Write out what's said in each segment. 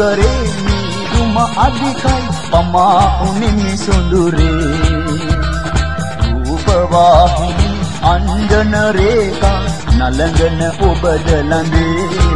කරේ මීදුම අධිකයි පමා උනිමි සොඳුරේ රූපවාහිනී අංජන රේඛා නලඟන ඔබද ළඟේ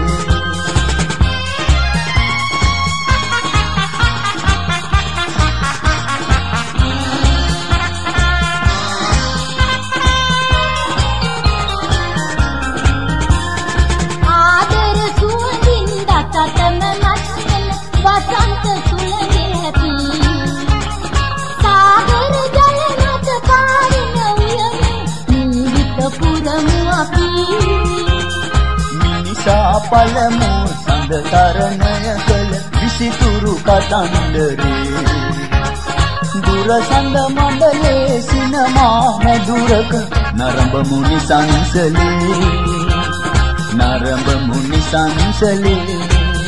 පළමු සඳ තරණය කළ විසිතුරු කතන්දරේ දුර සඳ මණ්ඩලේ සිනමා මැදුරක නරඹ මුනි සංසලේ නරඹ මුනි සංසලේ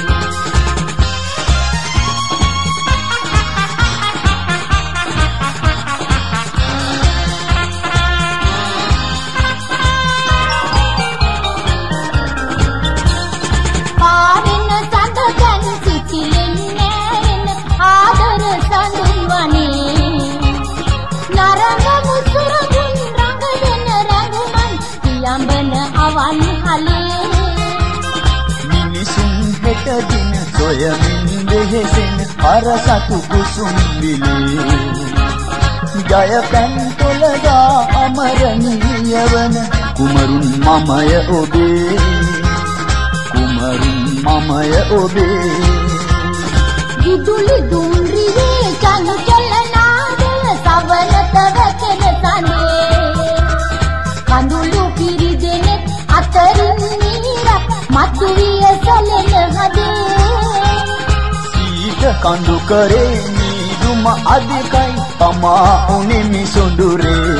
දින සොයමින් වෙහෙසෙන අරසතු කුසුම් විලේ ජය පැන්තොලදා අමරණීය වන කුමරුන් මමය ඔබේ කුමරුන් මමය ඔබේ විදුලි දුම්රියේ චංචල නාදය සවනත වැටෙන තනේ කඳුළු පිරිදෙනෙක් අතරින් නිරක් මතුවිය සැලෙන හදේ සීත කඳු කරේ මීදුම අධිකයි පමා උනිමි සොඳුරේ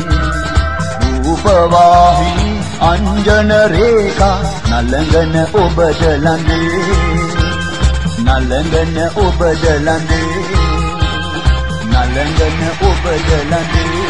රූපවාහිනී අංජන රේඛා නලඟන ඔබද ළඟේ නලඟන ඔබද ළඟේ නලඟන ඔබද ළඟේ